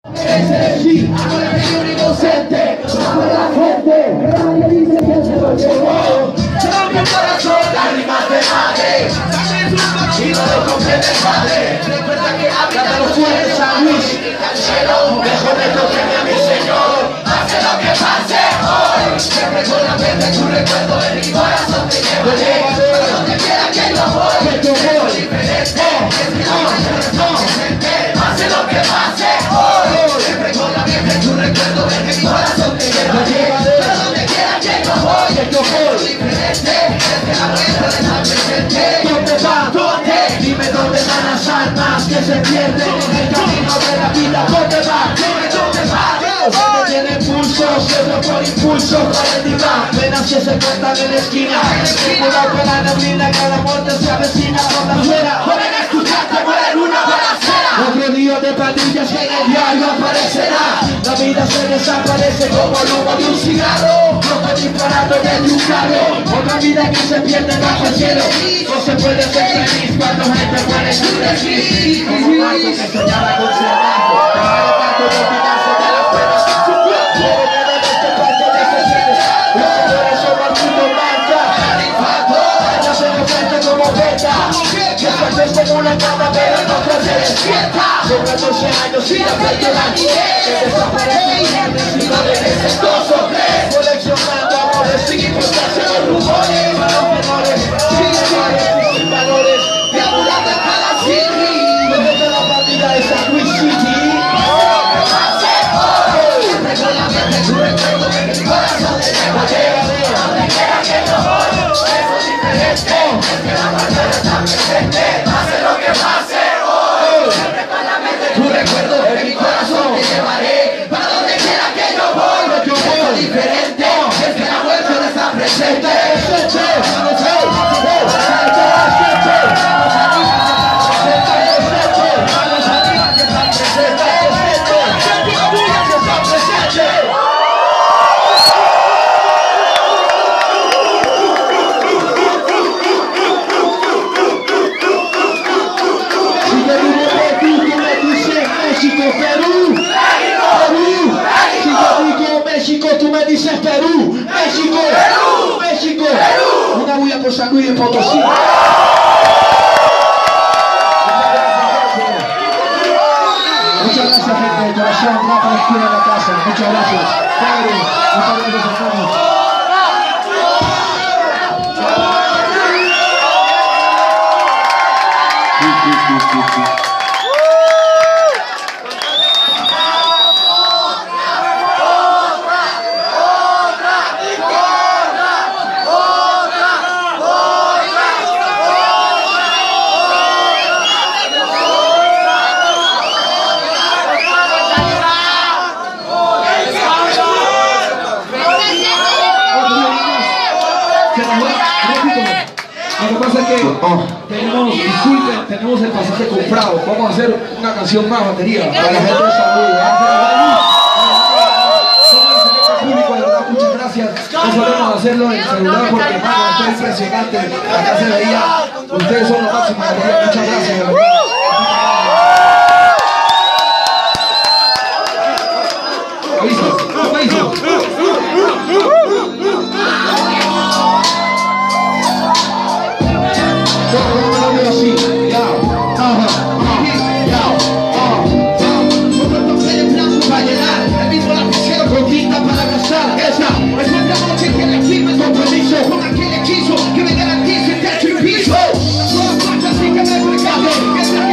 Sí, ahora que soy inocente, para la gente, nadie dice que se lo llevó. Llevo mi corazón, lágrimas de madre, y no lo comprende el padre. Recuerda que habita los suelos de San Luis, al cielo, mejor me toqueme a mi Señor. Pase lo que pase hoy, siempre con la mente tu recuerdo en mi corazón te llevaré. Para donde quiera que yo voy, yo voy diferente, es que la mañana está presente. Pase lo que pase hoy, siempre con la mente tu recuerdo en mi corazón te llevaré. Para donde quiera que yo voy diferente, es que la mañana está presente. ¿Dónde va? ¿Dónde? Dime dónde van las almas que se pierden en el camino de la vida. ¿Dónde va? Dime dónde va. Donde tiene pulso, siempre por impulso, para el diván. Apenas que se cortan en la esquina, cuidado con la neblina, que la muerte se avecina por la afuera. Joven, escucharte muere en una balacera. Otro día de pandillas que en el diario aparecerá. La vida se desaparece como el humo de un cigarro. Rojo disparando desde un carro. Otra vida que se pierde bajo el cielo. No se puede ser feliz cuando gente muere en un desliz. Como Marco que soñaba con ser blanco, dejaba tanto de olvidarse de las penas. Su cuerpo viene de este parte de ese cielo. Los colores son al mundo blanca. El infarto, ella se refleja como beta. Que se es como una cama pero no se despierta. Sobre 12 años y la perdió la niñez. Se desaparece y no regresa en 2 o 3. Coleccionando amores sin importarse los rumores. Para los menores, sin errores y sin valores. Deambulando en cada city. Desde la partida de San Luis City. Siempre con la mente tu recuerdo en mi corazón te llevaré. Donde quiera que yo voy, eso es diferente. Es que la mañana está presente. Pase lo que pase hoy. Siempre con la mente tu recuerdo en mi corazón te llevaré. Para donde quiera que yo voy, eso es diferente. Es que la muerte no está presente. Tú me dices Perú, México, Perú, México, Perú. Una bulla por San Luis de Potosí. Muchas gracias, gente de corazón, no para la esquina de la casa. Muchas gracias. Padre, muchas gracias, hermanos. Lo que pasa es que tenemos el pasaje comprado. Vamos a hacer una canción más, batería, para la gente de San Luis. Somos el público, de verdad, muchas gracias. No solemos hacerlo en celular porque, hermano, esto es impresionante. Acá se veía, ustedes son los máximos, muchas gracias, de verdad. Con aquel hechizo que me garantice techo y piso. Todas partes así que me percate.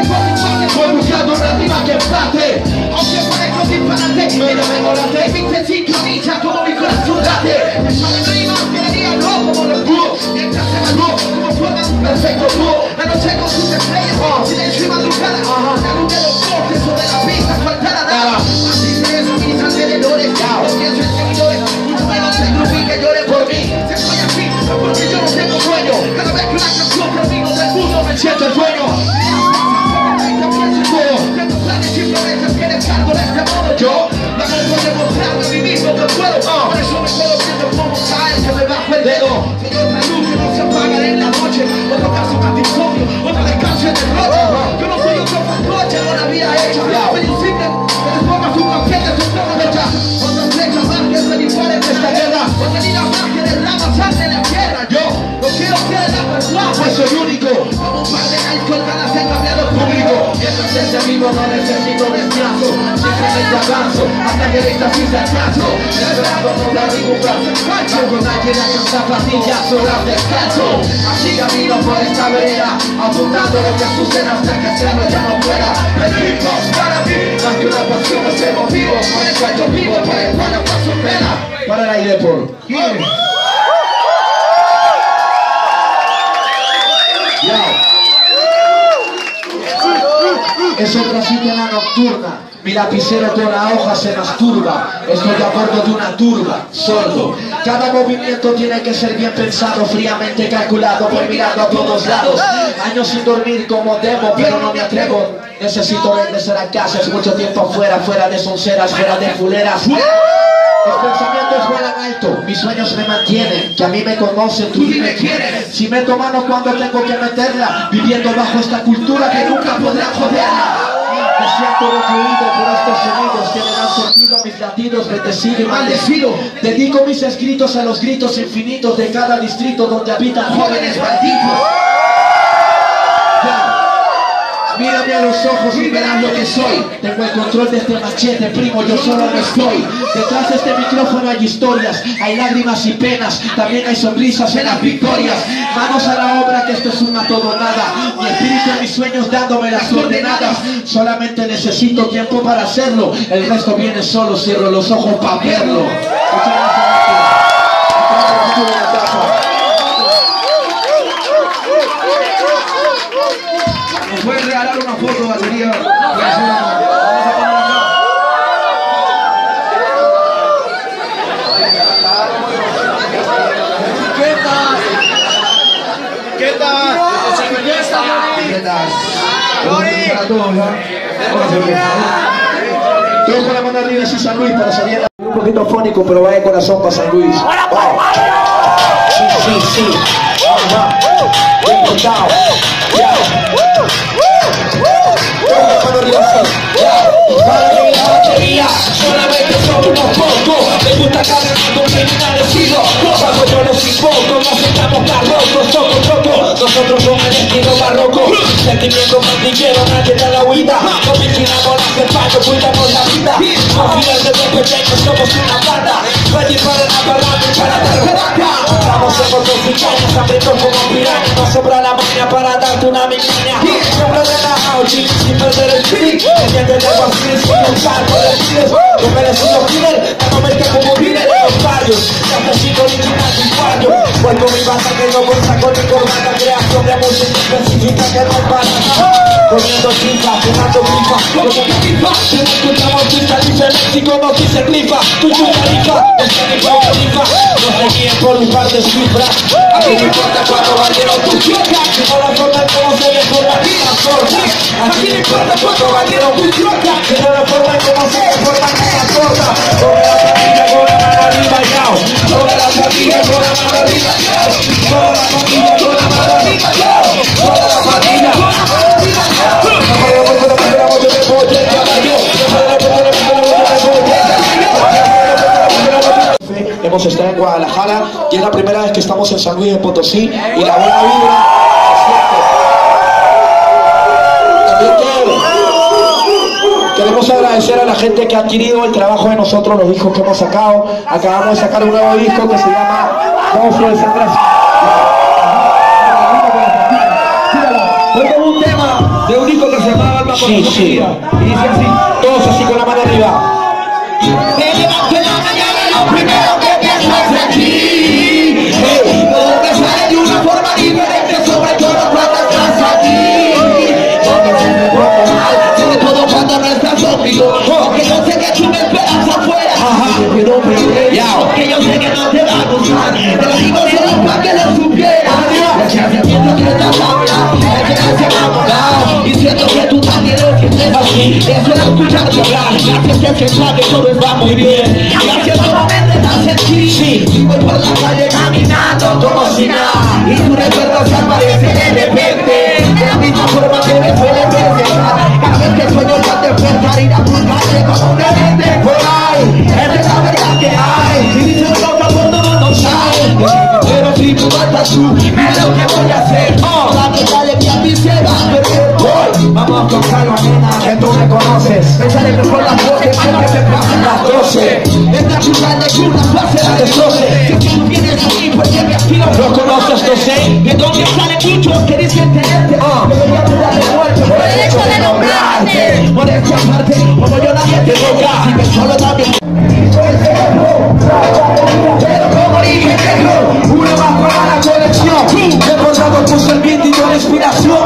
necesito descanso, simplemente avanzo hasta que el éxtasis se alcanzo, esperando no dar ningún brazo falso, con alguien alcanza zapatillas horas descanso, así camino por esta vereda, apuntando lo que suceda hasta que el cielo ya no pueda. El hip hop para mí, más que una pasión, estemos vivos, por el cual yo vivo, por el cual no paso pena. Para el aire, por es otra cita nocturna, mi lapicero con la hoja se masturba, estoy a bordo de una turba, sordo. Cada movimiento tiene que ser bien pensado, fríamente calculado, voy mirando a todos lados. Años sin dormir como debo, pero no me atrevo. Necesito regresar a casa, es mucho tiempo afuera, fuera de sonceras, fuera de fuleras. Los pensamientos vuelan alto, mis sueños me mantienen, que a mí me conocen, tú dime quién eres. Si meto mano cuando tengo que meterla, viviendo bajo esta cultura que nunca podrá joderla. Me siento recluido por estos sonidos que me dan sentido a mis latidos, bendecido y maldecido. Dedico mis escritos a los gritos infinitos de cada distrito donde habitan jóvenes malditos. Mírame a los ojos y verás lo que soy. Tengo el control de este machete, primo, yo solo no estoy. Detrás de este micrófono hay historias, hay lágrimas y penas, también hay sonrisas en las victorias. Manos a la obra que esto es una todo nada. Mi espíritu y mis sueños dándome las coordenadas. Solamente necesito tiempo para hacerlo, el resto viene solo, cierro los ojos para verlo. Muchas gracias. ¿Me pueden regalar una foto, batería? Vamos a poner acá. ¿Qué tal? Todos con la mano arriba así San Luis para salir un poquito fónico, pero va de corazón para San Luis. Wow. Sí. Bien contado. Para mí la batería solamente son unos pocos. Me gusta caminar con criminales y locos. Bajo yo los invoco, no aceptamos barrocos. Choco, nosotros con el estilo barroco. Sentimiento mandillero, nadie da la huida. No vigilamos las espaldas, cuidamos la vida. Confías desde pequeños, somos una banda. Ready para la parranda y para dar pedata. Estamos en motos y cañas, hambrientos como pirañas. Nos sobra la maña para darte una migraña. Siempre relajado, chill, sin perder el click. Pendiente de Guasín, sin usar por el tiro. Yo merecido killer, no me que como vive de los barrios. Necesito original sin fallo. Voy con mi banda que no goza con mi corbata. Creación de música específica que no para. Comiendo chincha, fumando grifa. Como que grifa, si no escuchamos chincha, dice México, no dice grifa. Tu tarifa, este mi grifa. No se guíen por un par de cifras. A mí no importa cuánto valieron tus chocas. Sino la forma en cómo se mejora la vida corta. A mí no importa cuánto valieron tus chocas. Sino la forma en cómo se mejora la vida corta. Sobre la familia, con la mano arriba y out. Sobre la familia, con la mano arriba y out. Sobre la familia, con la mano arriba y out. Sobre la familia, con la mano arriba y out. Hemos estado en Guadalajara y es la primera vez que estamos en San Luis de Potosí y la buena vibra queremos agradecer a la gente que ha adquirido el trabajo de nosotros, los discos que hemos sacado. Acabamos de sacar un nuevo disco que se llama Monstruo de Sangre. Fue como un tema de un disco que se llama Alma con la Familia. Y dice así, todos así con la mano arriba. Me levanto en la mañana y lo primero que pienso es en ti. Todo me sale de una forma diferente, sobre todo cuando estás aquí. Porque si me pongo mal, sobre todo cuando no estás conmigo. Porque yo sé que tú me esperas afuera. Pero porque yo sé que no te va a gustar. Te lo digo solo para que lo supieras. Ese sentimiento que estás hablando, es que se me ha apagado. Y siento que tú también lo sientes así. Eso era escucharte hablar. Gracias que se sabe todo va muy bien. Gracias solamente te hace sentir. Sí, y voy por la calle caminando como si nada. Y tu recuerdo se aparece de repente. De la misma forma que me suele presentar. Cada vez que sueño ya te despertar ir a buscarte como un demente por ahí. Esa es la verdad que hay. Y dice no por todo no sabe. Pero si tú faltas tú, mira lo que voy a hacer. La que sale que a mí se va a perder. Hoy vamos con calma, nena, que tú me conoces. Pensaré mejor las voces porque me pasan las 12. Esta ciudad de una fase la destroce. Si tú vienes aquí porque me aspiro. ¿Lo conoces? No sé. ¿De dónde sale muchos que dicen tenerte? Debería de muerte por el hecho de nombrarte. Por esta parte, como yo nadie te toca. Si me solo también. Pero como dije negro, uno más para la colección. Recordado puso el beat y con inspiración.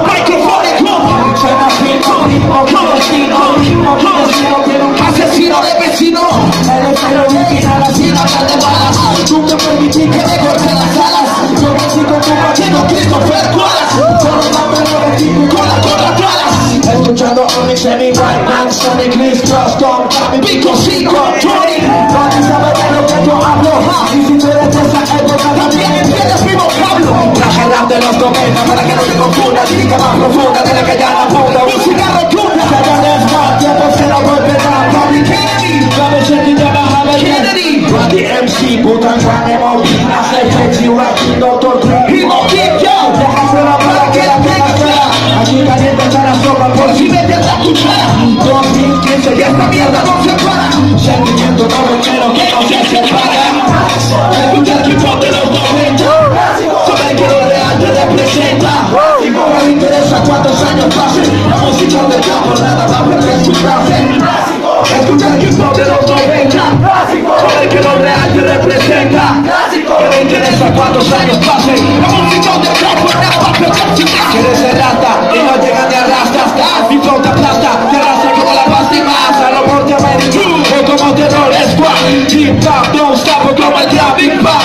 Asesino de vecino, el original así no de balas. Nunca permití que me corten las alas. Yo nací con tu partido, Christopher Wallace. Solo dame el con la gorra alas. Escuchando a mi semi-white man, Sonic Chris Cross, Tom, mi pico, Cico, Tony. Nadie sabe de lo que yo hablo. Y si tú eres de esa época, también entiendes mi vocablo. Traje el rap de los 90 para que no te confundas. Lírica más profunda de la que ya la puta. Un cigarro tuna. Se agarres más tiempo, se lo vuelve a Bobby Kennedy. Sabes que te bajaba Kennedy. Randy MC, puta Juan M.O.B. Hace Fetchy, Rocky, Dr. Dre. Y Moquillo. Déjaselo para que la tenga fuera. Aquí calienta la sopa por si me tienta tu cara. 2015 y esta mierda no se para. Sentimiento noventero que no se separa. Escucha el hip hop de los 90. Saben que lo real te representa. Y no me interesa cuántos años pasen. La música del campo nada va a perder su clase. Escucha el hip hop de los 90. Saben que lo real te representa. No me interesa cuántos años pasen. La música del campo nada va a perder su clase. Quieres ser rata y no llega ni arrastras. Mi flow te aplasta, te arrastra como la pasta y masa. Lo norteamericano como terror squad. Hip hop, don't stop como el traffic.